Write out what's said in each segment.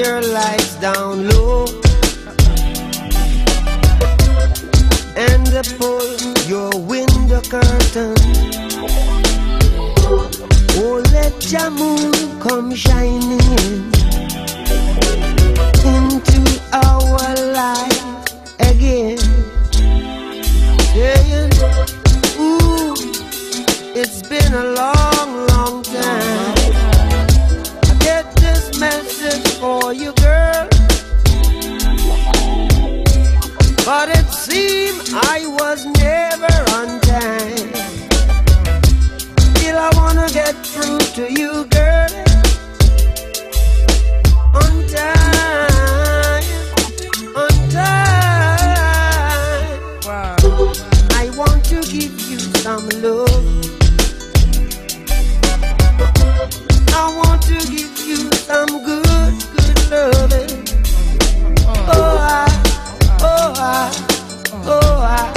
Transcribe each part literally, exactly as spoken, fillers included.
your lights down low and pull your window curtain. Oh, let your moon come shining in into our life again. Saying, ooh, it's been a long, long time. I get this message for you, girl, but it seemed I was never on time. Still I wanna get through to you, girl, on time, on time. Wow. I want to give you some love. I want to give you some good, good loving. Oh, I, oh, I, oh, I.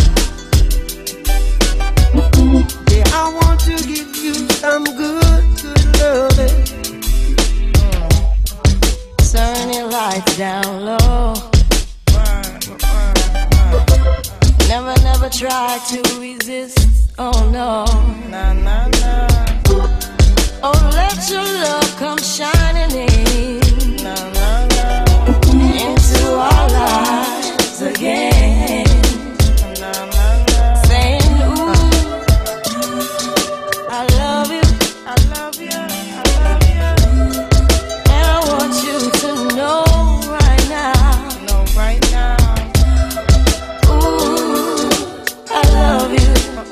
Yeah, I want to give you some good, good loving. Turn your lights down low. Never, never try to resist. Oh no. Nah, nah, nah. Oh, let your love come shining in. Nah, nah, nah. Into our lives again. Nah, nah, nah. Saying, ooh, I love you. I love you. I love you. And I want you to know right now. Know right now. Ooh, I love you.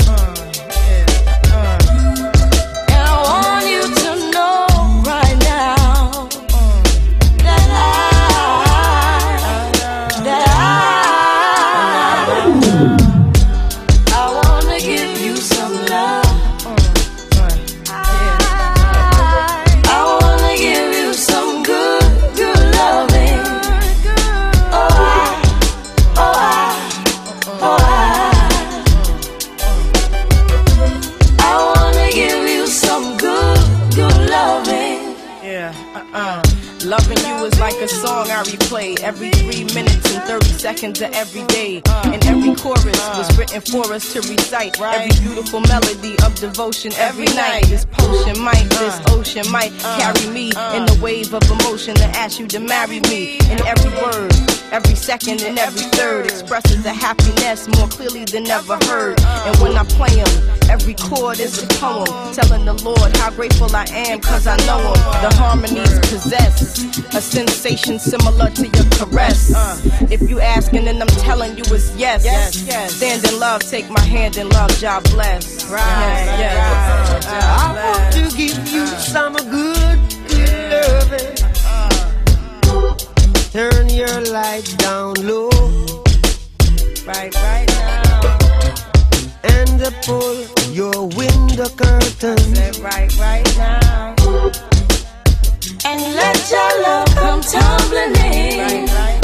Loving you is like a song I replay every three minutes and thirty seconds of every day. And every chorus was written for us to recite. Every beautiful melody of devotion every night. This potion might, this ocean might carry me in the wave of emotion to ask you to marry me. And every word, every second and every third expresses a happiness more clearly than ever heard. And when I play them, every chord is a poem telling the Lord how grateful I am, cause I know him. The harmonies possess a sensation similar to your caress. If you asking, then I'm telling you it's yes. yes, yes. Stand in love, take my hand in love, God bless. Right, yes, yes. Right. I want to give you some good, good loving. Turn your lights down low. Right, right now. And pull your window curtains. Right, right now. And let your love come tumbling in. Right, right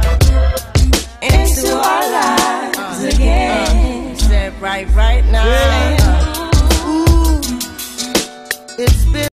now. Into our lives again. Said right, right now.